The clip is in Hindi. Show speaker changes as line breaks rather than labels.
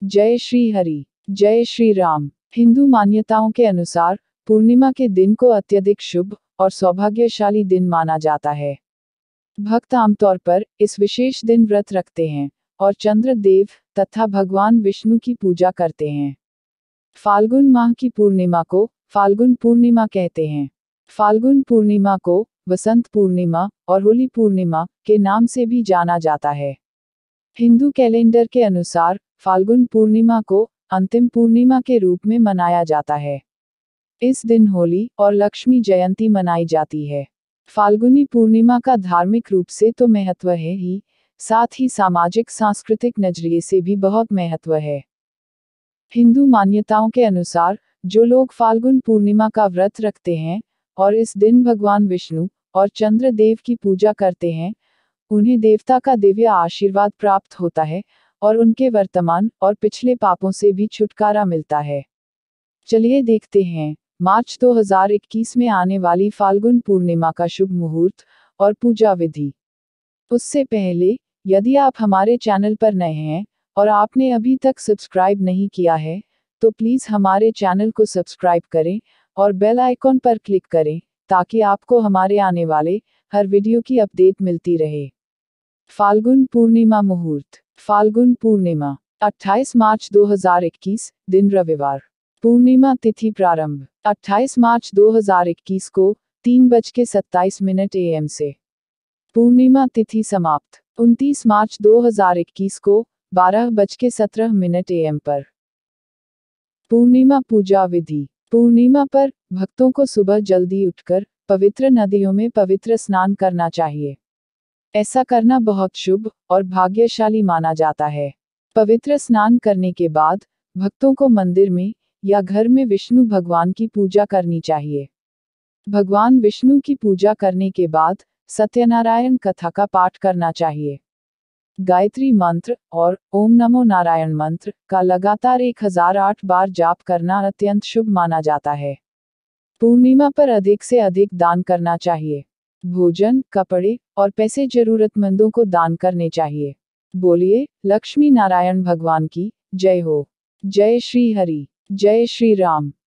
जय श्री हरि, जय श्री राम। हिंदू मान्यताओं के अनुसार पूर्णिमा के दिन को अत्यधिक शुभ और सौभाग्यशाली दिन माना जाता है। भक्त आमतौर पर इस विशेष दिन व्रत रखते हैं और चंद्र देव तथा भगवान विष्णु की पूजा करते हैं। फाल्गुन माह की पूर्णिमा को फाल्गुन पूर्णिमा कहते हैं। फाल्गुन पूर्णिमा को वसंत पूर्णिमा और होली पूर्णिमा के नाम से भी जाना जाता है। हिंदू कैलेंडर के अनुसार फाल्गुन पूर्णिमा को अंतिम पूर्णिमा के रूप में मनाया जाता है। इस दिन होली और लक्ष्मी जयंती मनाई जाती है। फाल्गुनी पूर्णिमा का धार्मिक रूप से तो महत्व है ही, साथ ही सामाजिक सांस्कृतिक नजरिए से भी बहुत महत्व है। हिंदू मान्यताओं के अनुसार जो लोग फाल्गुन पूर्णिमा का व्रत रखते हैं और इस दिन भगवान विष्णु और चंद्र देव की पूजा करते हैं, उन्हें देवता का दिव्य आशीर्वाद प्राप्त होता है और उनके वर्तमान और पिछले पापों से भी छुटकारा मिलता है। चलिए देखते हैं मार्च 2021 में आने वाली फाल्गुन पूर्णिमा का शुभ मुहूर्त और पूजा विधि। उससे पहले यदि आप हमारे चैनल पर नए हैं और आपने अभी तक सब्सक्राइब नहीं किया है तो प्लीज़ हमारे चैनल को सब्सक्राइब करें और बेल आइकॉन पर क्लिक करें ताकि आपको हमारे आने वाले हर वीडियो की अपडेट मिलती रहे। फाल्गुन पूर्णिमा मुहूर्त। फाल्गुन पूर्णिमा 28 मार्च 2021 दिन रविवार। पूर्णिमा तिथि प्रारंभ 28 मार्च 2021 को 3:27 AM से। पूर्णिमा तिथि समाप्त 29 मार्च 2021 को 12:17 AM पर। पूर्णिमा पूजा विधि। पूर्णिमा पर भक्तों को सुबह जल्दी उठकर पवित्र नदियों में पवित्र स्नान करना चाहिए। ऐसा करना बहुत शुभ और भाग्यशाली माना जाता है। पवित्र स्नान करने के बाद भक्तों को मंदिर में या घर में विष्णु भगवान की पूजा करनी चाहिए। भगवान विष्णु की पूजा करने के बाद सत्यनारायण कथा का पाठ करना चाहिए। गायत्री मंत्र और ओम नमो नारायण मंत्र का लगातार 1008 बार जाप करना अत्यंत शुभ माना जाता है। पूर्णिमा पर अधिक से अधिक दान करना चाहिए। भोजन, कपड़े और पैसे जरूरतमंदों को दान करने चाहिए। बोलिए लक्ष्मी नारायण भगवान की जय हो। जय श्री हरि, जय श्री राम।